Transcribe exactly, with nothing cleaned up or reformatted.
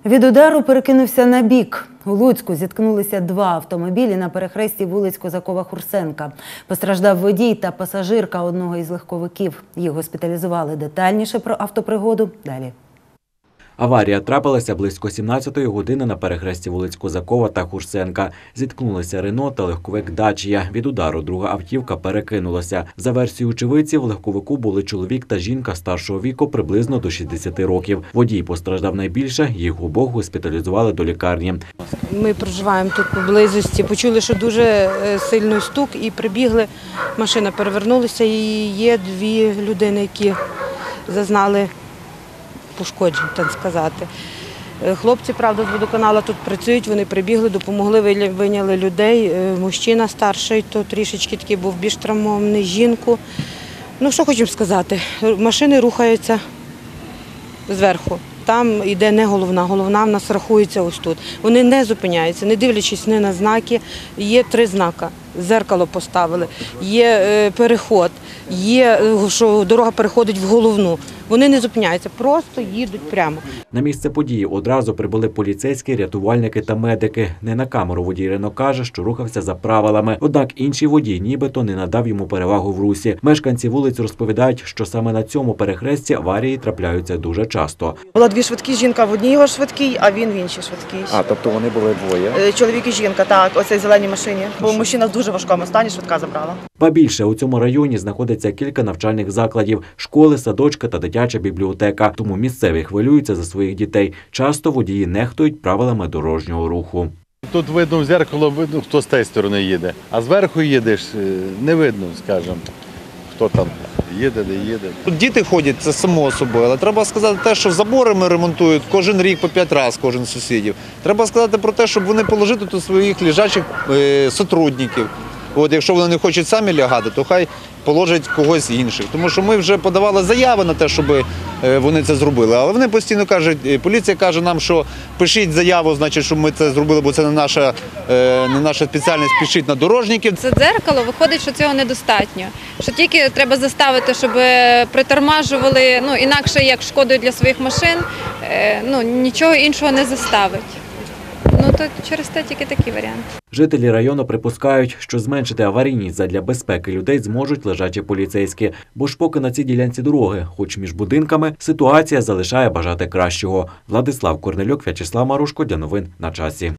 Від удару перекинувся на бік. У Луцьку зіткнулися два автомобілі на перехресті вулиць Козакова-Хурсенка. Постраждав водій та пасажирка одного із легковиків. Їх госпіталізували. Детальніше про автопригоду далі. Аварія трапилася близько сімнадцятої години на перехресті вулиць Козакова та Хурсенка. Зіткнулися Рено та легковик Дачія. Від удару друга автівка перекинулася. За версією очевидців, в легковику були чоловік та жінка старшого віку приблизно до шістдесяти років. Водій постраждав найбільше, їх обох госпіталізували до лікарні. Ми проживаємо тут поблизості, почули, що дуже сильний стук і прибігли, машина перевернулася і є дві людини, які зазнали пошкоджень, так сказати. Хлопці, правда, з водоканалу тут працюють, вони прибігли, допомогли, виняли людей. Мужчина старший, то трішечки такий був більш травмований, жінку. Ну, що хочемо сказати, машини рухаються зверху. Там йде не головна, головна в нас рахується ось тут. Вони не зупиняються, не дивлячись ні на знаки. Є три знака. Зеркало поставили, є переход, є, що дорога переходить в головну. Вони не зупиняються, просто їдуть прямо. На місце події одразу прибули поліцейські, рятувальники та медики. Не на камеру водій Рено каже, що рухався за правилами. Однак інший водій нібито не надав йому перевагу в русі. Мешканці вулиць розповідають, що саме на цьому перехресті аварії трапляються дуже часто. Було дві швидкі, жінка в одній його швидкій, а він в іншій швидкій. А, тобто вони були двоє? Чоловік і жінка, так, оцей в зеленій машині. Бо мужчина в дуже важкому стані, швидка забрала. Ба більше, у цьому районі знаходиться кілька навчальних закладів – школи, садочки та дитяча бібліотека. Тому місцеві хвилюються за своїх дітей. Часто водії нехтують правилами дорожнього руху. Тут видно в зеркало, видно, хто з тієї сторони їде. А зверху їдеш, не видно, скажімо, хто там їде, де їде. Тут діти ходять, це само собою, але треба сказати те, що забори ми ремонтують кожен рік по п'ять разів, кожен з сусідів. Треба сказати про те, щоб вони положили тут своїх лежачих е, сотрудників. От, якщо вони не хочуть самі лягати, то хай положать когось інших. Тому що ми вже подавали заяви на те, щоб вони це зробили. Але вони постійно кажуть, поліція каже нам, що пишіть заяву, значить, щоб ми це зробили, бо це не наша, не наша спеціальність, пишіть на дорожників. Це дзеркало, виходить, що цього недостатньо. Що тільки треба заставити, щоб притормажували, ну, інакше як шкодою для своїх машин, ну, нічого іншого не заставить. Ну, то через те тільки такий варіант. Жителі району припускають, що зменшити аварійність задля безпеки людей зможуть лежачі поліцейські. Бо ж поки на цій ділянці дороги, хоч між будинками, ситуація залишає бажати кращого. Владислав Корнельок, В'ячеслав Марушко для новин на часі.